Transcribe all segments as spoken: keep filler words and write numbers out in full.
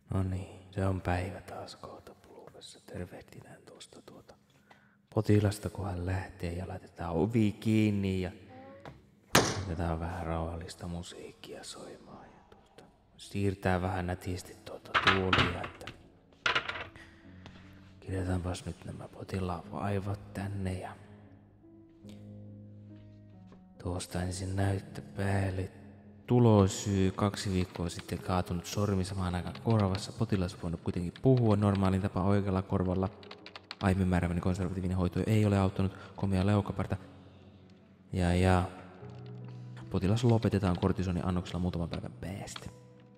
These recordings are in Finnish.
No niin, se on päivä taas kohta pulkassa. Tervehditään tuosta tuota potilasta, kun hän lähtee ja laitetaan ovi kiinni ja laitetaan vähän rauhallista musiikkia soimaan. Ja tuota, siirtää vähän nätisti tuota tuolia, että kirjataanpas nyt nämä potilaan vaivat tänne ja tuosta ensin näyttö päälle. Tulosyy kaksi viikkoa sitten kaatunut sormi samaan aikaan korvassa. Potilas voinut kuitenkin puhua normaalin tapa oikealla korvalla. Aiemmin määräväni konservatiivinen hoito ei ole auttanut komia leukaparta. Ja ja potilas lopetetaan kortisonin annoksella muutaman päivän päästä.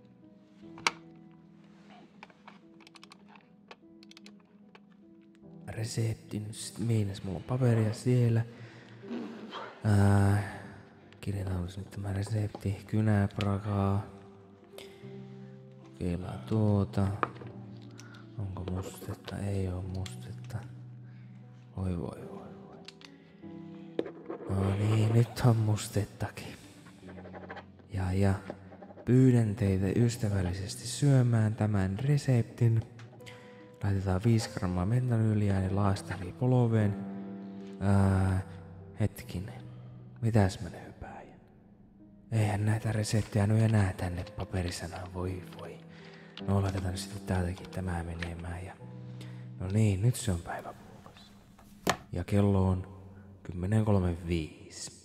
Reseptin, miines mulla on paperia siellä. Ää, kirjataan nyt tämä resepti. Kynäprakaa. Kokeillaan tuota. Onko mustetta? Ei oo mustetta. Voi voi voi voi. No niin, nyt on mustettakin. Ja ja pyydän teitä ystävällisesti syömään tämän reseptin. Laitetaan viisi grammaa mentanyyliä ja laastari polveen. Ää, hetkinen. Mitäs mä ne hypääjän? Eihän näitä reseptejä nyt enää tänne paperisanaan. Voi voi. No laitetaan sitten täältäkin tämä menemään ja... No niin, nyt se on päivä pulkassa. Ja kello on kymmenen kolmekymmentäviisi.